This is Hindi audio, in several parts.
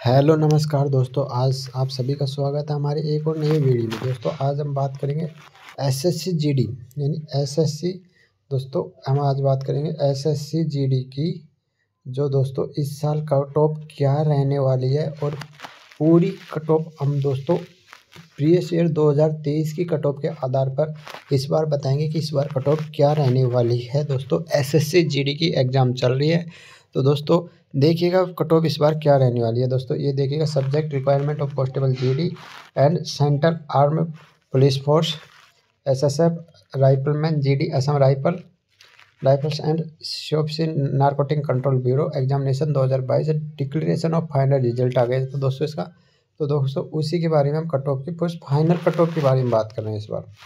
हेलो नमस्कार दोस्तों, आज आप सभी का स्वागत है हमारे एक और नई वीडियो में। दोस्तों आज हम बात करेंगे एसएससी जीडी यानी एसएससी। दोस्तों हम आज बात करेंगे एसएससी जीडी की, जो दोस्तों इस साल कट ऑफ क्या रहने वाली है, और पूरी कट ऑफ हम दोस्तों प्रीवियस ईयर 2023 की कट ऑफ के आधार पर इस बार बताएंगे कि इस बार कट ऑफ क्या रहने वाली है। दोस्तों एसएससी जीडी की एग्ज़ाम चल रही है, तो दोस्तों देखिएगा कट ऑफ इस बार क्या रहने वाली है। दोस्तों ये देखिएगा, subject requirement of constable GD and central arm police force, SSF, rifleman GD, Assam rifles and shops in narcotic control bureau examination 2022, declaration of final result आ गया। तो दोस्तों इसका उसी के बारे में हम कट ऑफ की फाइनल कट ऑफ के बारे में बात कर रहे हैं इस बार।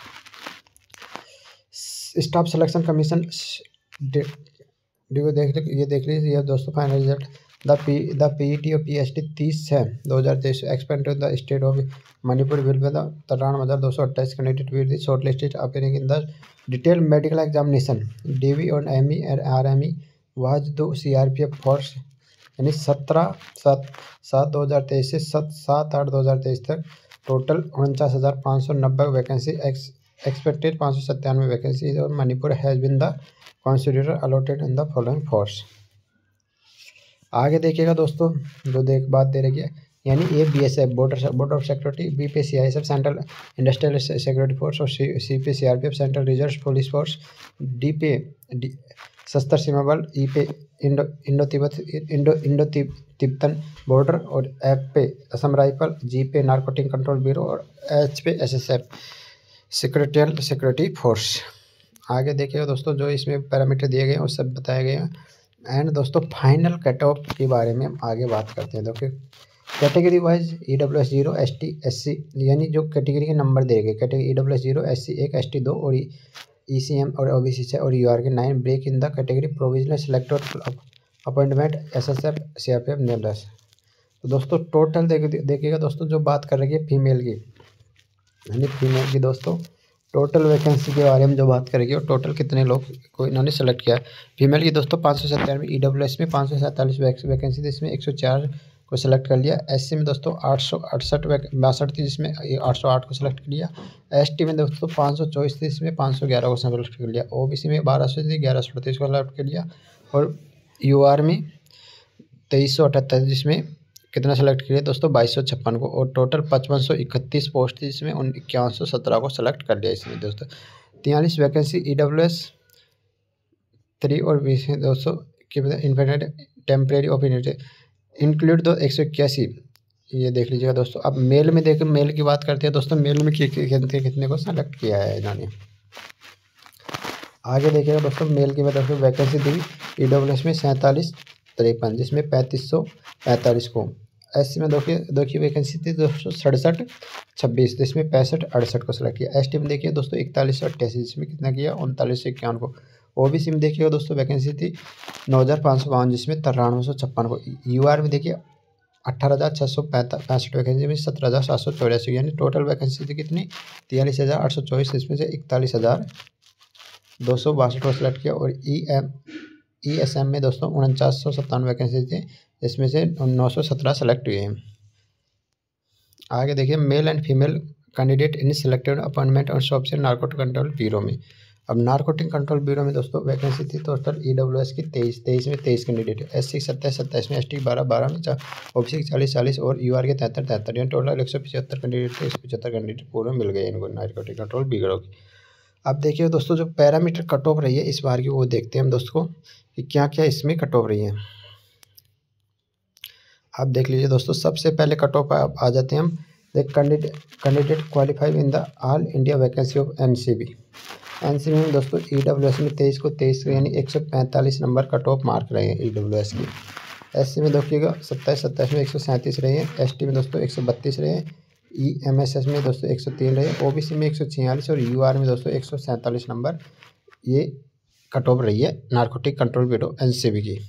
स्टाफ सिलेक्शन कमीशन देख लीजिए ये दोस्तों फाइनल रिजल्ट। द पीईटी और PST 30/6/2023 expend to the state of Manipur will be the 93,228 candidate will be shortlisted appearing in the detail medical examination DV और ME and RME was to CRPF force, यानी 17/7/2023 से 7/8/2023 तक टोटल 49,590 वैकेंसी एक्सपेक्टेड 597 वैकेंसी, और Manipur has been the constituter allotted in the following force. आगे देखिएगा दोस्तों, जो बात दे रही है, यानी ये BSF board of security, BP CISF central industrial security force, और CP CRPF central reserve police force, DP Sashastra Seema Bal, EP Indo Tibetan border, और FP Assam rifle, GP narcotic control bureau, और HP SSF secretarial security force. आगे देखिएगा दोस्तों, जो इसमें पैरामीटर दिए गए हैं वो सब बताए गए हैं। एंड दोस्तों फाइनल कट ऑफ के बारे में हम आगे बात करते हैं। देखिए category wise EWS 0, ST, SC, यानी जो कैटेगरी के नंबर दिए गए, कैटेगरी ईडब्ल्यूएस 0, एससी 1, एसटी 2, और ईसीएम और ओबीसी 6, और यूआर के 9 break in the category provisional selected appointment SSF CRPF nameless. तो दोस्तों टोटल देखिएगा दोस्तों, जो बात कर रही है फीमेल की, यानी फीमेल की दोस्तों टोटल वैकेंसी के बारे में जो बात करेगी, और टोटल कितने लोग को इन्होंने सेलेक्ट किया है। फीमेल की दोस्तों 597, ईडब्ल्यूएस में 547 वैकेंसी थी, इसमें 104 को सिलेक्ट कर लिया। एससी में दोस्तों 868 थी, जिसमें 808 को सिलेक्ट कर लिया। एसटी में दोस्तों 524 थी, इसमें 511 को सिलेक्ट कर लिया। ओबीसी में 1200 थी, 1138 को सिलेक्ट कर लिया। और यूआर में 2378, जिसमें कितना सेलेक्ट किया दोस्तों 2256 को, और टोटल 5531 पोस्ट थी, जिसमें 5117 को सेलेक्ट कर लिया इसमें दोस्तों। 43 वैकेंसी ईडब्ल्यूएस 3 और 20 दोस्तों इन्फिनिट टेम्परेरी ओपिनिटी इंक्लूड दो 181, ये देख लीजिएगा दोस्तों। अब मेल में देखिए, मेल की बात करते हैं दोस्तों, मेल में कितने को सेलेक्ट किया है इन्होंने। आगे देखिएगा दोस्तों, मेल की दोस्तों वैकेंसी दी ईडब्ल्यूएस में 4753, जिसमें 3545 को। एससी में देखिए वैकेंसी थी दोस्तों 6726, जिसमें 6568 को सिलेक्ट किया। एसटी में देखिए दोस्तों 4188, जिसमें कितना किया 3951 को। ओबीसी में देखिएगा दोस्तों वैकेंसी थी 9552, जिसमें 9356 को। यूआर में देखिए 18,665 वैकेंसी में 17,784, यानी टोटल वैकेंसी थी कितनी 43,824, इसमें से 41,262 को सिलेक्ट किया। और ईएसएम में दोस्तों 4997 वैकेंसी थी, इसमें से 917 सेलेक्ट हुए हैं। आगे देखिए, male and female candidate in selected appointment और शॉप से नारकोटिक कंट्रोल ब्यूरो में। अब नारकोटिक कंट्रोल ब्यूरो में दोस्तों वैकेंसी थी टोटल ईडब्ल्यूएस की 23 में 23 कैंडिडेट, एससी 27 में, एसटी 12 में, ओबीसी 40 और यूआर के 73, यानी टोटल 175 कैंडिडेट थे। 175 कैंडिडेट पूरे मिल गए इनको नारकोटिक कंट्रोल ब्यूरो की। अब देखिए दोस्तों, जो पैरामीटर कट ऑफ रही है इस बार की, वो देखते हैं हम दोस्तों कि क्या क्या इसमें कट ऑफ रही है। आप देख लीजिए दोस्तों, सबसे पहले कट ऑफ आ जाते हैं हम। Candidate qualified in the all India vacancy of NCB में दोस्तों ईडब्ल्यूएस में 23 को 23, यानी 145 नंबर कट ऑफ मार्क रहे हैं ईडब्ल्यूएस की। एससी में देखिएगा 27 में 137 रहे हैं। एसटी में दोस्तों 132 रहे हैं। ईएमएसएस में दोस्तों 103 रहे। ओबीसी में 146, और यूआर में दोस्तों 147 नंबर ये कट ऑफ रही है नारकोटिक कंट्रोल ब्यूरो एनसीबी की।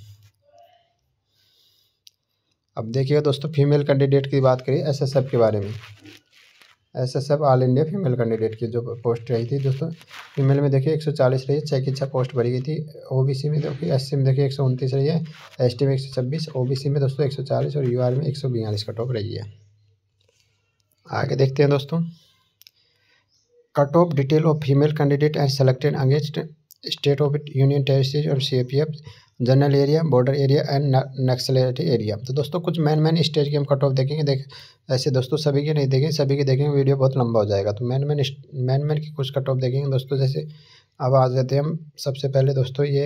अब देखिएगा दोस्तों, फीमेल कैंडिडेट की बात करिए एसएसएफ के बारे में। SSF all India female candidate की जो पोस्ट रही थी दोस्तों, फीमेल में देखिए 140 रही है, 6 की 6 पोस्ट भरी गई थी। OBC में देखिए, SC में देखिए 129 रही है, ST में 126, OBC में दोस्तों 140 और UR में 142 कट ऑफ रही है। आगे देखते हैं दोस्तों, cut off detail of female candidate and selected against state of union territory और CAPF general area, border area and Naxalite area. तो दोस्तों कुछ मेन स्टेज के हम कट ऑफ देखेंगे। ऐसे दोस्तों सभी के नहीं देखेंगे, सभी के देखेंगे वीडियो बहुत लंबा हो जाएगा। तो मेन की कुछ कट ऑफ देखेंगे दोस्तों। जैसे अब आ जाते हैं हम सबसे पहले दोस्तों, ये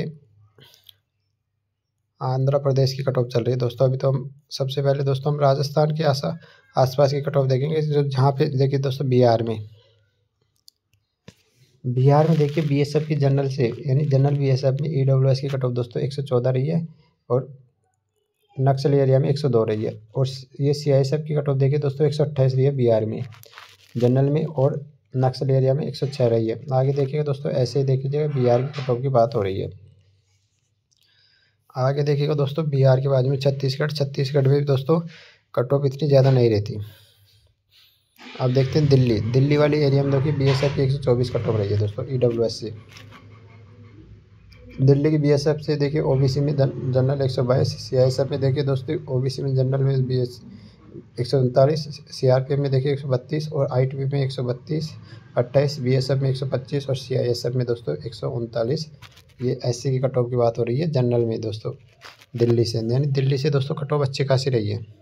आंध्र प्रदेश की कट ऑफ चल रही है दोस्तों। अभी तो हम सबसे पहले दोस्तों हम राजस्थान के आसपास की कट ऑफ देखेंगे, जो जहाँ पे देखिए दोस्तों बिहार में देखिए BSF की जनरल से यानी जनरल BSF में EWS की कट ऑफ दोस्तों 114 रही है और नक्सल एरिया में 102 रही है। और ये CISF की कट ऑफ देखिए दोस्तों 128 रही है बिहार में जनरल में, और नक्सल एरिया में 106 रही है। आगे देखिएगा दोस्तों, ऐसे ही देखिएगा बिहार की कट ऑफ की बात हो रही है। आगे देखिएगा दोस्तों, बिहार के बाद में छत्तीसगढ़ में भी दोस्तों कट ऑफ इतनी ज़्यादा नहीं रहती। अब देखते हैं दिल्ली वाली एरिया में देखिए BSF की 124 कट ऑफ रही है दोस्तों EWS से। दिल्ली की BSF से देखिए OBC में जनरल 122, CISF में देखिए दोस्तों OBC में जनरल में 139, CRPF में देखिए 132 और ITB में 132, 28 BSF में 125 और CISF में दोस्तों 139। ये SC की कट ऑफ की बात हो रही है जनरल में दोस्तों दिल्ली से, यानी दिल्ली से दोस्तों कट ऑफ अच्छी खासी रही है।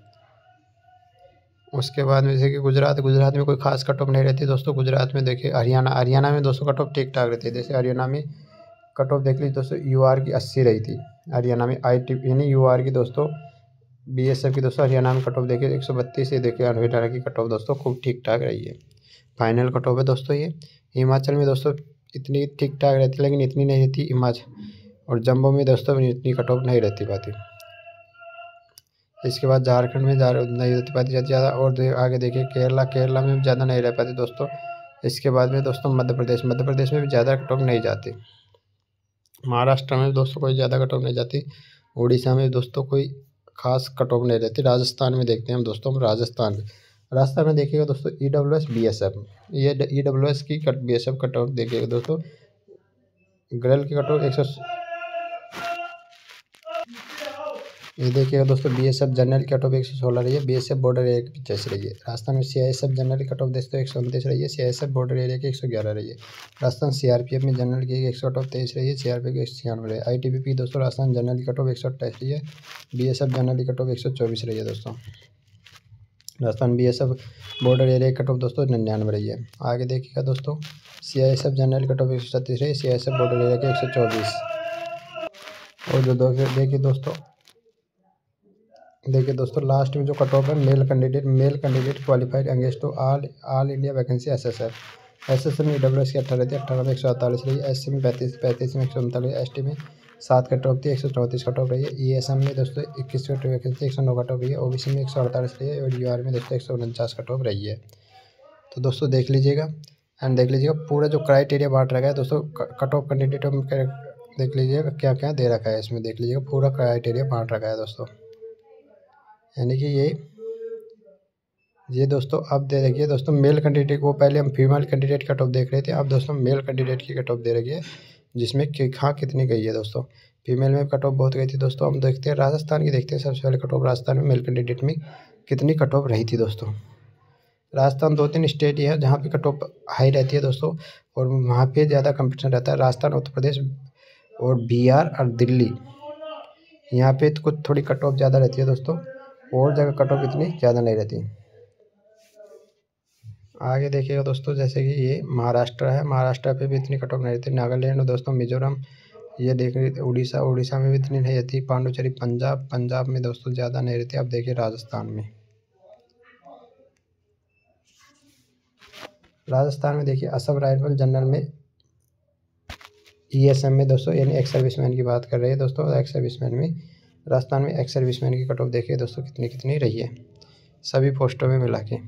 उसके बाद में जैसे कि गुजरात में कोई खास कट ऑफ नहीं रहती दोस्तों। गुजरात में देखिए हरियाणा में दोस्तों कट ऑफ ठीक ठाक रहती है। जैसे हरियाणा में कट ऑफ देख लीजिए दोस्तों, UR की 80 रही थी हरियाणा में। ITB यानी UR की दोस्तों BSF की दोस्तों हरियाणा में कट ऑफ देखिए 132 से देखिए हरियाणा की कट ऑफ दोस्तों खूब ठीक ठाक रही है। फाइनल कट ऑफ है दोस्तों ये। हिमाचल में दोस्तों इतनी ठीक ठाक रहती है, लेकिन इतनी नहीं रहती हिमाचल, और जम्मू में दोस्तों इतनी कट ऑफ नहीं रहती पाती। इसके बाद झारखंड में नहीं रहती पाती ज़्यादा, और आगे देखिए केरला में भी ज़्यादा नहीं रह पाती दोस्तों। इसके बाद में दोस्तों मध्य प्रदेश में भी ज़्यादा कट ऑफ नहीं जाती। महाराष्ट्र में दोस्तों कोई ज़्यादा कट ऑफ नहीं जाती। उड़ीसा में दोस्तों कोई खास कट ऑफ नहीं रहती। राजस्थान में देखते हैं हम दोस्तों, राजस्थान में देखिएगा दोस्तों EWS BSF, ये EWS की BSF कट ऑफ देखिएगा दोस्तों। ग्रेल की कट ऑफ ये देखिएगा दोस्तों BSF जनरल कट ऑफ 116 रही है, BSF बॉर्डर एरिया की 85 रही है। राजस्थान में CISF जनरल कट ऑफ दोस्तों 129 रही है, CISF बॉर्डर एरिया की 111 रही है। राजस्थान CRPF में जनरल की 123 रही है, CRPF की 196 रही है। ITBP दोस्तों राजस्थान जनरल की कट ऑफ 128 रही है, BSF जनरल की कट ऑफ 124 रही है दोस्तों। राजस्थान BSF बॉर्डर एरिया की कट ऑफ दोस्तों 99 रही है। आगे देखिएगा दोस्तों, CISF जनरल कट ऑफ 136 रही है, CISF बॉर्डर एरिया की 124। और जो देखिए दोस्तों लास्ट में जो कट ऑफ है male candidate qualified against to all India vacancy SSF में EWS की 18 थी, 18 में 148 रही है। SC में 35 में 139, ST में 7 कट ऑफ थी, 134 कट ऑफ रही है। ESM में दोस्तों 21 कट वैकेंसी 109 कट ऑफ रही है। OBC में 148 रही है और UR में दोस्तों 149 कट ऑफ रही है। तो दोस्तों देख लीजिएगा पूरा जो क्राइटेरिया बांट रखा है दोस्तों कट ऑफ कैंडिडेट में, देख लीजिएगा क्या क्या दे रखा है इसमें। देख लीजिएगा पूरा क्राइटेरिया बांट रखा है दोस्तों, यानी कि ये दोस्तों अब दे रखी है दोस्तों मेल कैंडिडेट को। पहले हम फीमेल कैंडिडेट कट ऑफ देख रहे थे, अब दोस्तों मेल कैंडिडेट की कट ऑफ दे रखी है, जिसमें हाँ कितनी गई है दोस्तों। फीमेल में कट ऑफ बहुत गई थी दोस्तों। हम देखते हैं राजस्थान की, देखते हैं सबसे पहले कट ऑफ राजस्थान में मेल कैंडिडेट में कितनी कट ऑफ रही थी दोस्तों। राजस्थान 2-3 स्टेट ही है जहाँ पे कट ऑफ हाई रहती है दोस्तों, और वहाँ पे ज़्यादा कंपटीशन रहता है। राजस्थान, उत्तर प्रदेश और बिहार और दिल्ली, यहाँ पे तो कुछ थोड़ी कट ऑफ ज़्यादा रहती है दोस्तों, और जगह कट ऑफ इतनी ज़्यादा नहीं रहती। आगे देखिएगा दोस्तों, जैसे कि ये महाराष्ट्र है, महाराष्ट्र पे भी इतनी कट ऑफ नहीं रहती। नागालैंड और दोस्तों मिजोरम, ये देख रहे थे उड़ीसा में भी इतनी नहीं रहती। पांडुचेरी पंजाब में दोस्तों ज़्यादा नहीं रहती। अब देखिए राजस्थान में देखिए असम राइफल जनरल में ESM में दोस्तों, यानी एक्स सर्विसमैन की बात कर रहे हैं दोस्तों। एक्स सर्विसमैन में राजस्थान में एक्स सर्विसमैन की कट ऑफ देखिए दोस्तों कितनी रही है सभी पोस्टों में मिला के।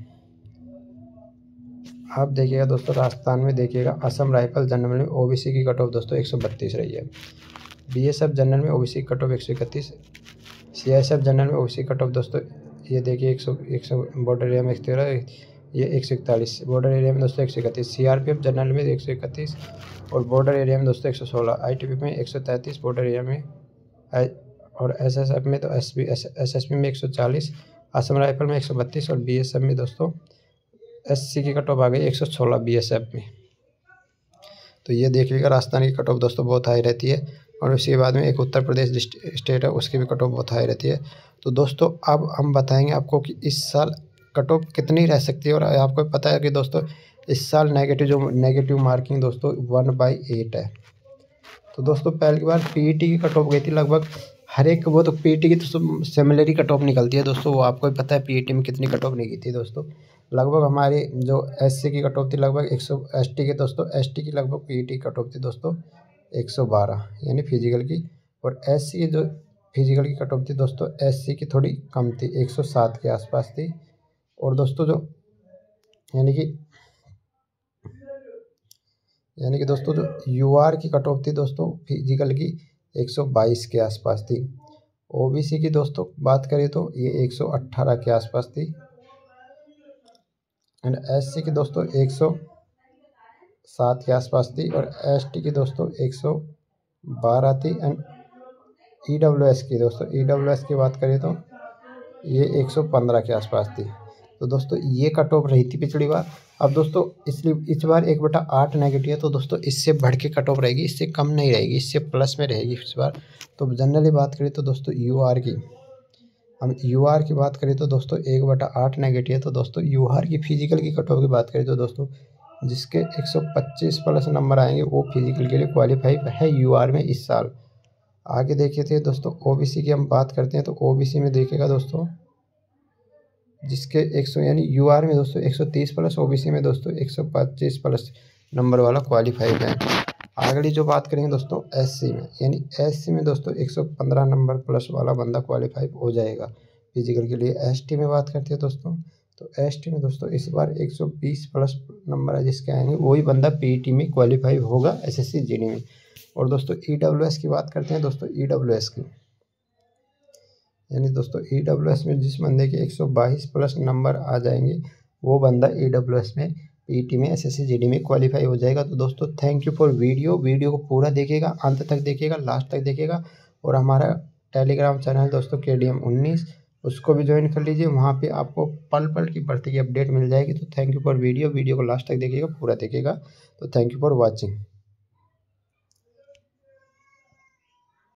आप देखिएगा दोस्तों राजस्थान में देखिएगा असम राइफल जनरल में OBC की कट ऑफ दोस्तों 132 रही है। BSF जनरल में OBC की कट ऑफ 131, CISF जनरल में OBC कट ऑफ दोस्तों ये देखिए 100 बॉर्डर एरिया में 113, ये 141। बॉर्डर एरिया में दोस्तों 131। CRPF जनरल में 131 और बॉर्डर एरिया में दोस्तों 116। ITBP में 133 बॉर्डर एरिया में। और SSF में तो SSB में 140, असम राइफल में 132 और BSF में दोस्तों SC की कट ऑफ आ गई 116 BSF में। तो ये देखिएगा राजस्थान की कट ऑफ दोस्तों बहुत हाई रहती है। और उसके बाद में एक उत्तर प्रदेश स्टेट है, उसकी भी कट ऑफ बहुत हाई रहती है। तो दोस्तों अब हम बताएंगे आपको कि इस साल कट ऑफ कितनी रह सकती है। और आपको पता है कि दोस्तों इस साल नेगेटिव मार्किंग दोस्तों 1/8 है। तो दोस्तों पहली बार PET की कट ऑफ गई थी लगभग हर एक, वो तो PET की तो सिमिलर ही कट ऑफ निकलती है दोस्तों, वो आपको भी पता है PET में कितनी कट ऑफ निकली थी दोस्तों। लगभग हमारी जो SC की कट ऑफ थी लगभग 100, ST की दोस्तों ST की लगभग PET की कट ऑफ थी दोस्तों 112 यानी फिजिकल की। और SC की जो फिजिकल की कट ऑफ थी दोस्तों SC की थोड़ी कम थी, 107 के आसपास थी। और दोस्तों जो यानी कि दोस्तों जो UR की कट ऑफ थी दोस्तों फिजिकल की 122 के आसपास थी। OBC की दोस्तों बात करें तो ये 118 के आसपास थी। एंड SC की दोस्तों 107 के आसपास थी। और ST की दोस्तों 112 थी। एंड EWS की दोस्तों EWS की बात करें तो ये 115 के आसपास थी। तो दोस्तों ये कट ऑफ रही थी पिछली बार। अब दोस्तों इसलिए इस बार 1/8 नेगेटिव है, तो दोस्तों इससे बढ़ के कट ऑफ रहेगी, इससे कम नहीं रहेगी, इससे प्लस में रहेगी इस बार। तो जनरली बात करें तो दोस्तों UR की, हम UR की बात करें तो दोस्तों 1/8 नेगेटिव है। तो दोस्तों UR की फिजिकल की कट ऑफ की बात करें तो दोस्तों जिसके 125 प्लस नंबर आएंगे वो फिजिकल के लिए क्वालिफाई है UR में इस साल। आगे देखे थे दोस्तों OBC की हम बात करते हैं तो OBC में देखिएगा दोस्तों जिसके 100 यानी UR में दोस्तों 130 प्लस, OBC में दोस्तों 125 प्लस नंबर वाला क्वालिफाइड है। अगली जो बात करेंगे दोस्तों SC में, यानी SC में दोस्तों 115 नंबर प्लस वाला बंदा क्वालिफाई हो जाएगा फिजिकल के लिए। ST में बात करते हैं दोस्तों तो ST में दोस्तों इस बार 120 प्लस नंबर है जिसके आएंगे वही बंदा PET में क्वालिफाई होगा SSC GD में। और दोस्तों EWS की बात करते हैं दोस्तों EWS की, यानी दोस्तों EWS में जिस बंदे के 122 प्लस नंबर आ जाएंगे वो बंदा EWS में PET में SSC GD में क्वालिफाई हो जाएगा। तो दोस्तों थैंक यू फॉर वीडियो को पूरा देखिएगा, अंत तक देखिएगा, लास्ट तक देखिएगा। और हमारा टेलीग्राम चैनल दोस्तों KDM 19 उसको भी ज्वाइन कर लीजिए, वहाँ पे आपको पल पल की भर्ती की अपडेट मिल जाएगी। तो थैंक यू फॉर वीडियो को लास्ट तक देखिएगा, पूरा देखिएगा। तो थैंक यू फॉर वॉचिंग।